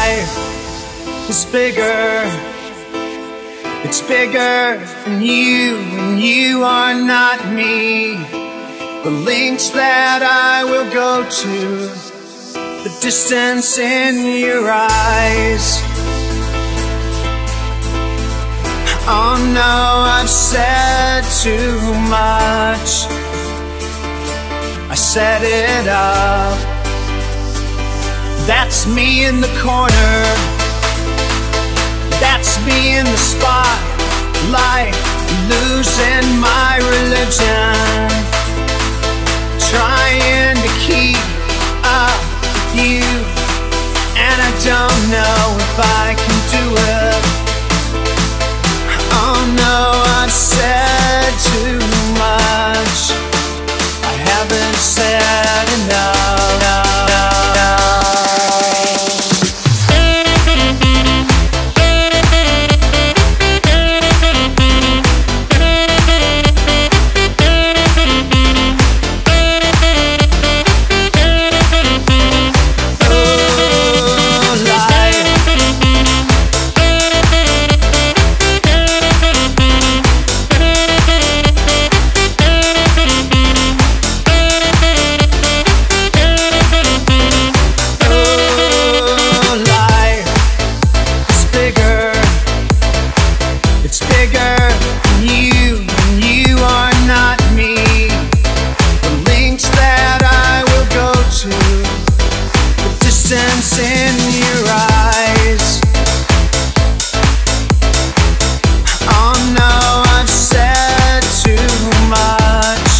life is bigger. It's bigger than you, and you are not me. The lengths that I will go to, the distance in your eyes. Oh no, I've said too much. I set it up. That's me in the corner. That's me in the spotlight, losing my religion, trying to keep up with you, and I don't know if I can do it. Oh no, I've said too much. I haven't said enough. In your eyes. Oh no, I've said too much.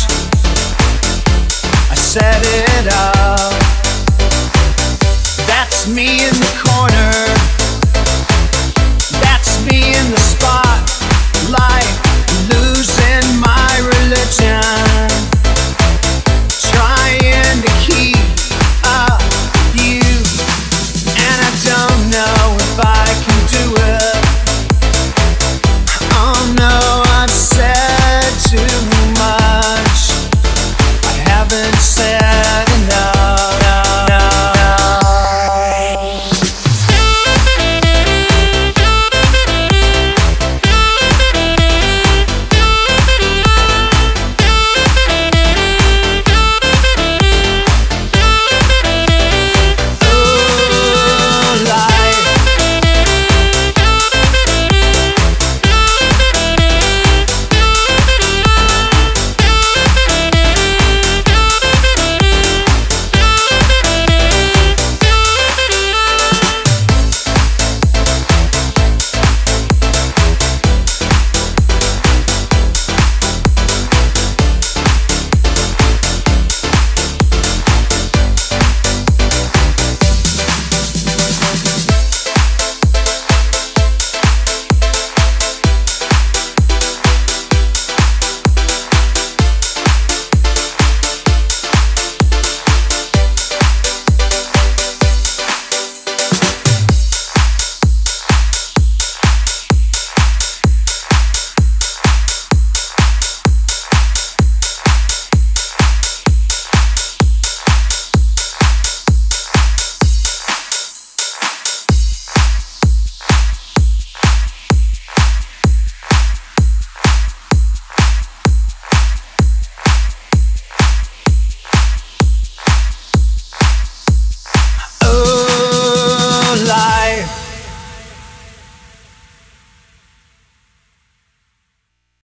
I set it up. That's me in the corner.